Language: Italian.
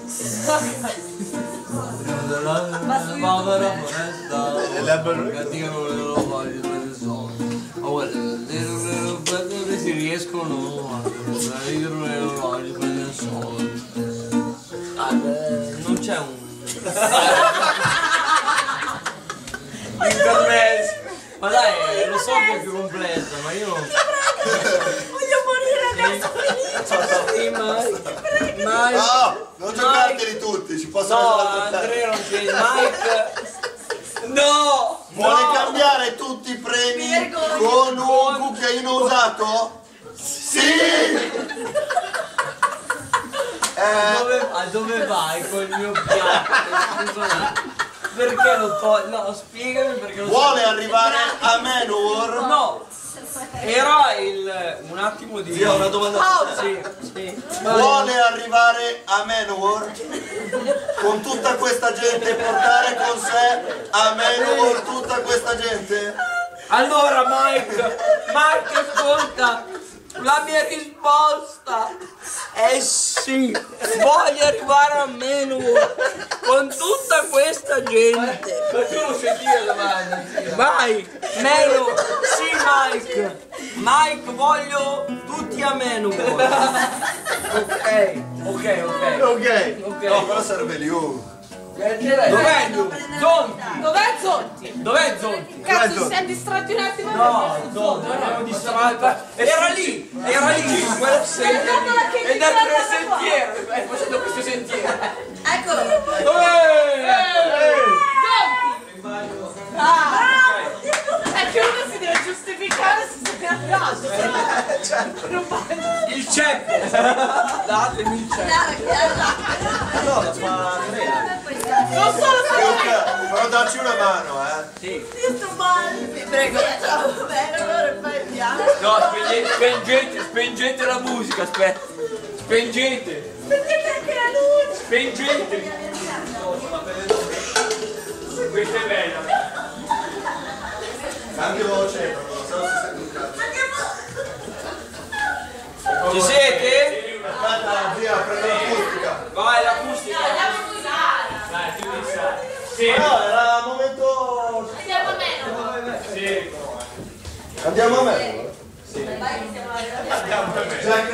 povera foresta, che non lo voglio per soldi. Si riescono a ridere l'orologio per il soldi. Non c'è un intermezzo. Ma dai, lo so che è più complessa, ma io non... Voglio morire adesso, Sì, Mike. No, non giocarteli tutti, ci possono No, essere altri. Andrea non c'è. Mike. No! Vuole no. cambiare tutti i premi Vergogna. con un cucchiaino usato? Sì! Dove vai con il mio piatto? Scusa, perché lo togli? No, spiegami perché lo Vuole arrivare a Manowar? No! Era un attimo di... Zio, una domanda. Sì. Vuole arrivare a Manowar con tutta questa gente e portare con sé a Manowar tutta questa gente? Allora Mike, ascolta, la mia risposta è sì, voglio arrivare a Manowar con tutta questa gente. Ma tu non sai dire la domanda. Vai, Manowar, sì Mike, voglio tutti a Manowar. Ok. No, però serve Liu. Dov'è lui? Zonti. Dov'è Zonti? Dov'è Zonti? Cazzo, siamo distratti un attimo. No, ero distratto. Era lì, quella sentiero. È Ed è il sentiero, facendo questo sentiero. Eccolo. Zonti! È che uno si deve giustificare se si è andato. Non vale. Il ceppo! Datemi il ceppo. No, la fa Andrea. Non solo se Però darci una mano, Sì. io sto male. Vi prego, ciao, bene, allora fai piano. No, spengete la musica, aspetta. Spengete. Mettete anche la luce. Spengete. Questa è bella. Anche veloce, se no si sente un cazzo. Ci siete? Aspetta, via, prendo l'acustica. Vai, l'acustica. Dai, ti devi stare. Sì. No, era un momento... Andiamo a meno. Sì. Andiamo a me. Vai che siamo arrivati. Già